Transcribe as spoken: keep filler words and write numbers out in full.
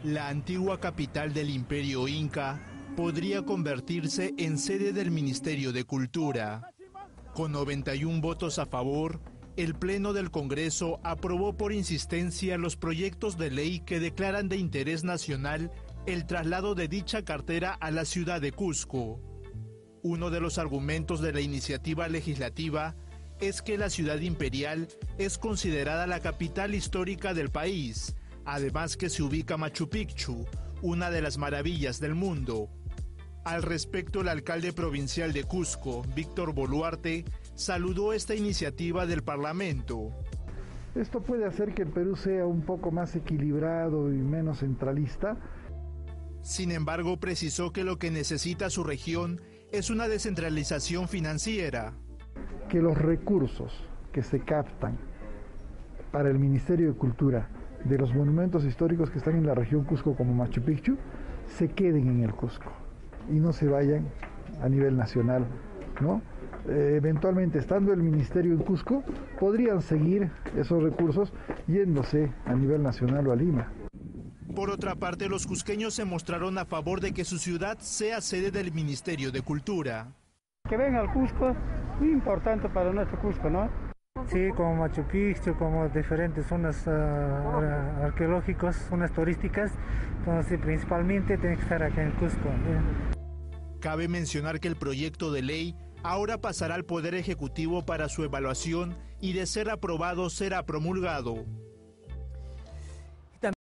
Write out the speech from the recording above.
La antigua capital del Imperio Inca podría convertirse en sede del Ministerio de Cultura. Con noventa y un votos a favor, el Pleno del Congreso aprobó por insistencia los proyectos de ley que declaran de interés nacional el traslado de dicha cartera a la ciudad de Cusco. Uno de los argumentos de la iniciativa legislativa es que la ciudad imperial es considerada la capital histórica del país, además que se ubica Machu Picchu, una de las maravillas del mundo. Al respecto, el alcalde provincial de Cusco, Víctor Boluarte, saludó esta iniciativa del Parlamento. Esto puede hacer que el Perú sea un poco más equilibrado y menos centralista. Sin embargo, precisó que lo que necesita su región es una descentralización financiera. Que los recursos que se captan para el Ministerio de Cultura de los monumentos históricos que están en la región Cusco como Machu Picchu se queden en el Cusco y no se vayan a nivel nacional, ¿no? Eh, eventualmente, estando el ministerio en Cusco, podrían seguir esos recursos yéndose a nivel nacional o a Lima. Por otra parte, los cusqueños se mostraron a favor de que su ciudad sea sede del Ministerio de Cultura. Que venga al Cusco, muy importante para nuestro Cusco, ¿no? Sí, como Machu Picchu, como diferentes zonas uh, arqueológicas, zonas turísticas, entonces principalmente tiene que estar acá en Cusco. ¿eh? Cabe mencionar que el proyecto de ley ahora pasará al Poder Ejecutivo para su evaluación y, de ser aprobado, será promulgado.